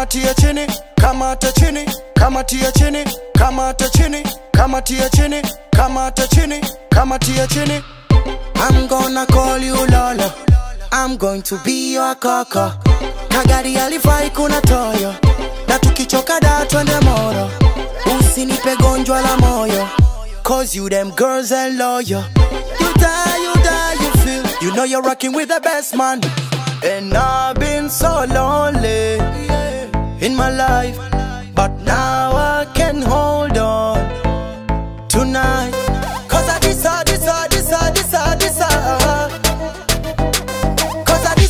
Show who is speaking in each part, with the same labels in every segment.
Speaker 1: kamatia chini, kamata chini, kamatia chini, kamata chini, kamatia chini, kamata chini, kamatia chini. I'm gonna call you Lola, I'm going to be your kaka. Kagari alifai kuna toyo, na tukichoka da twende moro. Usinipe gonjwa la moyo, cause you them girls are loyal. You die, you feel. You know you're rocking with the best man. And I've been so lonely in my life, but now I can hold on tonight. Cause I decide. Cause I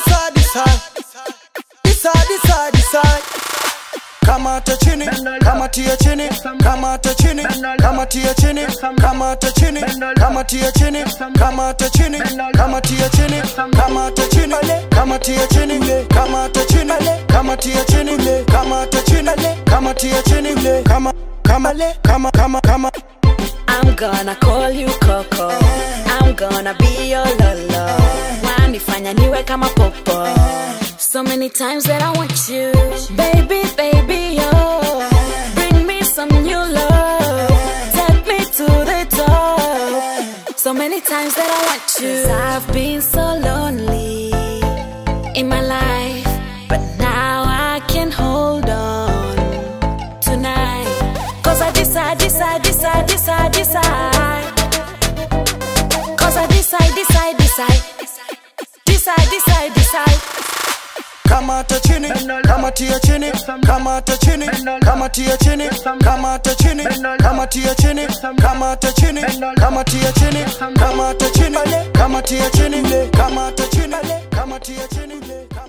Speaker 1: decide. Kamata chini, kamatia chini, kamata chini, kamatia chini, kamata chini, kamatia chini, kamata chini, kamatia chini, kamata chini, kamatia chini, kamata chini, kamatia chini, kamata chini, kamatia chini, kama.
Speaker 2: I'm gonna call you Coco, I'm gonna be your Lolo. Wanifanya niwe kama popo. So many times that I want you, baby, oh. Bring me some new love, take me to the top. So many times that I want you. 'Cause I've been so lonely in my life, but now I can hold on tonight. 'Cause I decide. 'Cause I decide.
Speaker 1: Kamata chini, kamatia chini, kamata chini, kamatia chini, kamata chini, kamatia chini, kamata chini, kamatia chini, kamata chini, kamatia chini, kamata chini, kamatia chini.